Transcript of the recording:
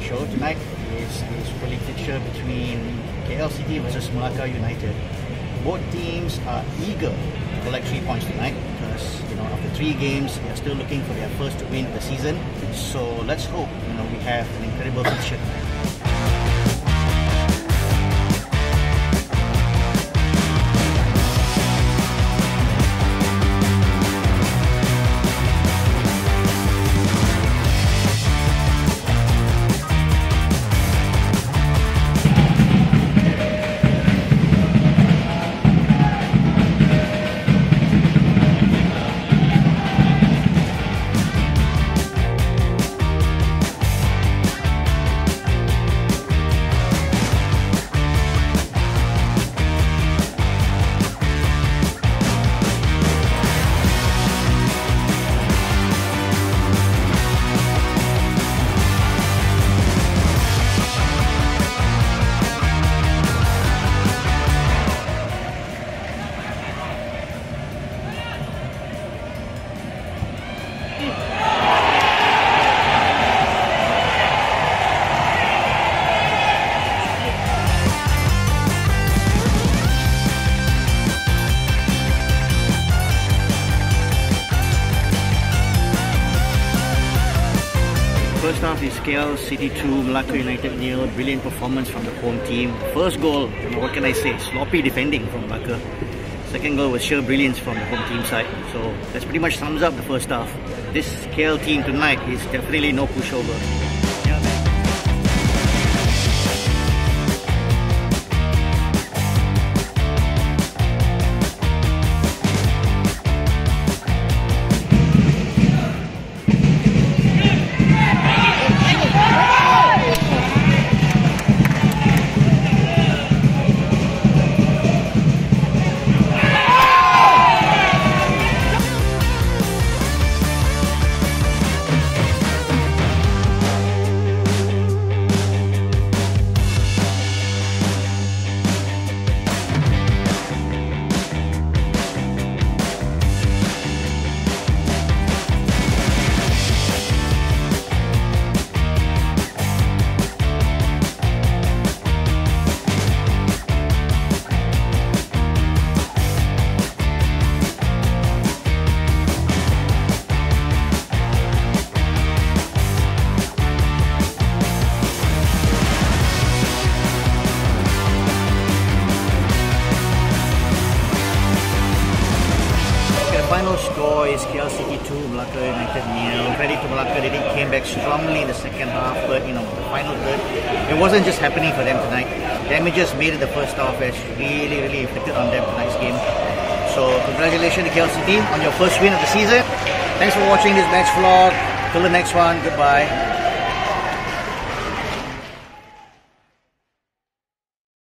show. Tonight is the Super League fixture between KL City versus Melaka United. Both teams are eager to collect 3 points tonight because after 3 games they are still looking for their first win of the season. So let's hope we have an incredible fixture tonight. First half is KL City 2, Melaka United 0. Brilliant performance from the home team. First goal, what can I say? Sloppy defending from Melaka. Second goal was sheer brilliance from the home team side. So that pretty much sums up the first half. This KL team tonight is definitely no pushover. Final score is KL City 2, Melaka United 0. Credit to Melaka, they came back strongly in the second half, but the final third, it wasn't just happening for them tonight. Damages made in the first half has really affected on them tonight's game. So congratulations to KL City on your first win of the season. Thanks for watching this match vlog. Till the next one, goodbye.